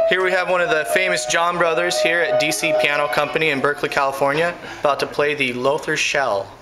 Here we have one of the famous John brothers here at DC Piano Company in Berkeley, California, about to play the Lothar Schell.